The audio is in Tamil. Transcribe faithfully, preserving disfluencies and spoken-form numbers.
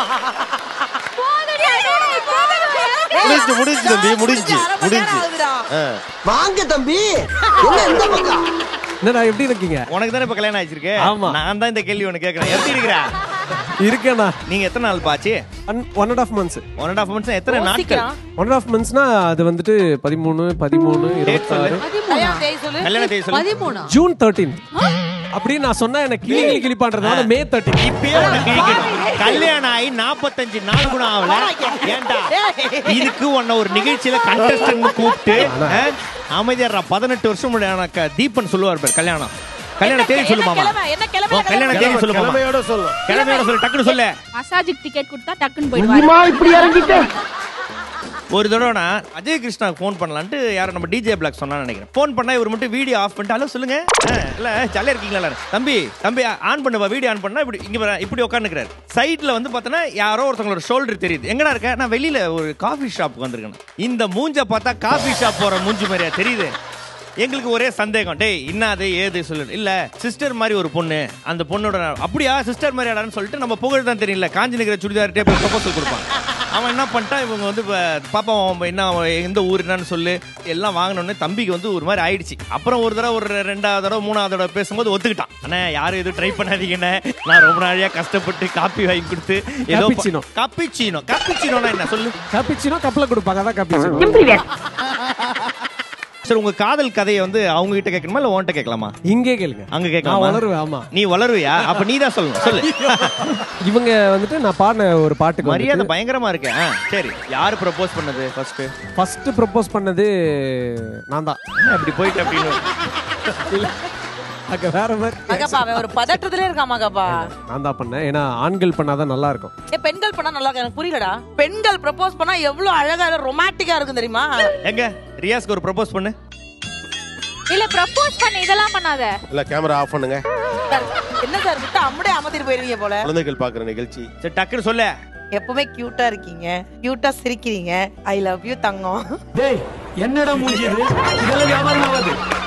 முடிஞ்சு முடிஞ்சு தம்பி முடிஞ்சு முடிஞ்சு வாங்க தம்பி. என்ன இந்த பக்கம்? என்னடா எப்படி இருக்கீங்க? உனக்கு தானே இப்ப கல்யாணம் ஆயிருக்கு. நான் தான் இந்த கேள்வி உனக்கு கேக்குறேன். எப்படி இருக்கற? இருக்கேனா. நீங்க எத்தனை நாள் பாச்சு? one and a half months. one and a half months எத்தனை நாட்கள்? one and a half monthsனா அது வந்துட்டு பதிமூணு பதிமூணு இருபத்தாறு கல்யாண தேதி சொல்லு. கல்யாண தேதி சொல்லு. பதிமூணு ஜூன் thirteen. அப்படி நான் சொன்னா எனக்கு கிளி கிளி கிளி பண்றதால மே thirteen. இப்பயே உனக்கு கிளிக்கணும். கல்யாணம் ஆகி நாற்பத்தஞ்சு நாள் கூட ஆகல. ஏன்டா இதுக்கு உன்ன ஒரு நிகழ்ச்சியில கண்டஸ்டன்ட் கூப்பிட்டு அமைதியாரா பதினெட்டு வருஷம் முன்னாடி தீபன் சொல்லுவார் பேர் கல்யாணம். கல்யாண தேதி சொல்லு மாமா. என்ன கிளம்பி கல்யாண தேதி சொல்லு மாமா. கிளமையோட சொல்லு. கிளமையோட சொல்லு டக்குனு சொல்லு. மசாஜுக்கு டிக்கெட் கொடுத்தா டக்குன்னு போய்டுவாங்க. அம்மா இப்படி இறங்கிட்டே. ஒரு தடவை நான் அஜய் கிருஷ்ணாக்கு ஃபோன் பண்ணலான்ட்டு யாரும் நம்ம டிஜே பிளாக் சொன்னான்னு நினைக்கிறேன். ஃபோன் பண்ணா இவர் மட்டும் வீடியோ ஆஃப் பண்ணிட்டு ஹலோ சொல்லுங்க இல்ல ஜாலியா இருக்கீங்களா எல்லாரும் தம்பி தம்பி ஆன் பண்ணுவா வீடியோ ஆன் பண்ணா இப்படி இங்க இப்படி உட்காந்துக்கிறாரு. சைட்ல வந்து பார்த்தோன்னா யாரோ ஒருத்தவங்களோட ஷோல்டர் தெரியுது. எங்கடா இருக்க? நான் வெளியில ஒரு காஃபி ஷாப்புக்கு வந்திருக்கேன். இந்த மூஞ்ச பார்த்தா காஃபி ஷாப் போற மூஞ்சி மாதிரியா தெரியுது. எங்களுக்கு ஒரே சந்தேகம். டேய் இன்னாது ஏது சொல்லு. இல்ல சிஸ்டர் மாதிரி ஒரு பொண்ணு, அந்த பொண்ணோட அப்படியா சிஸ்டர் மாதிரி ஆடான்னு சொல்லிட்டு நம்ம புகழ் தான் தெரியல காஞ்சி நிக்கிற சுடிதார்ட்டே போய் ப்ரொபோசல் கொடுப்பான். அவன் என்ன பண்ணிட்டான், இவங்க வந்து பாப்பா என்ன எந்த ஊர் என்னன்னு சொல்லு எல்லாம் வாங்கினோடனே தம்பிக்கு வந்து ஒரு மாதிரி ஆயிடுச்சு. அப்புறம் ஒரு தடவை ஒரு ரெண்டாவது தடவை மூணாவது தடவை பேசும்போது ஒத்துக்கிட்டான். அண்ணா யாரும் எதுவும் ட்ரை பண்ணாதீங்கண்ணே, நான் ரொம்ப நாளையா கஷ்டப்பட்டு காப்பி வாங்கி கொடுத்து ஏதோ கப்பிச்சினோ கப்பிச்சினோனா என்ன சொல்லு? கப்பிச்சினோ கப்பல கொடுப்பாங்க அதான் கப்பிச்சினோ. சார் உங்க காதல் கதையை வந்து அவங்க கிட்ட கேட்கணுமா இல்ல உன்கிட்ட கேட்கலாமா? இங்கே கேளுங்க. அங்க கேட்கலாமா? வளருவேன். ஆமா நீ வளருவியா? அப்ப நீ தான் சொல்லணும். சொல்லு. இவங்க வந்துட்டு நான் பாடின ஒரு பாட்டுக்கு மரியாதை பயங்கரமா இருக்கு. சரி யாரு ப்ரொபோஸ் பண்ணது ஃபர்ஸ்ட்? ஃபர்ஸ்ட் ப்ரொபோஸ் பண்ணது நான் தான். அப்படி போயிட்டு அப்படின்னு அங்க வேற மாதிரி மகப்பா அவன் ஒரு பதற்றத்திலே இருக்கா மகப்பா. நான் தான் பண்ணேன். ஏன்னா ஆண்கள் பண்ணாதான் நல்லா இருக்கும். ஏ பெண்கள் பண்ணா நல்லா இருக்கும். எனக்கு புரியலடா. பெண்கள் ப்ரொபோஸ் பண்ணா எவ்வளவு அழகா ரொமான்டிக்கா இருக்கும் தெரியுமா? எங்க ரியாஸ்க்கு ஒரு ப்ரொபோஸ் பண்ணு. இல்ல ப்ரொபோஸ் பண்ண இதெல்லாம் பண்ணாத. இல்ல கேமரா ஆஃப் பண்ணுங்க. என்ன சார் விட்டு அம்முடே அமத்திட்டு போயிருவீங்க போல. குழந்தைகள் பாக்குற நிகழ்ச்சி. சரி டக்குனு சொல்லு. எப்பவுமே கியூட்டா இருக்கீங்க, கியூட்டா சிரிக்கிறீங்க. ஐ லவ் யூ தங்கம். டேய் என்னடா மூஞ்சி இது? இதெல்லாம் வியாபாரம் ஆகாது.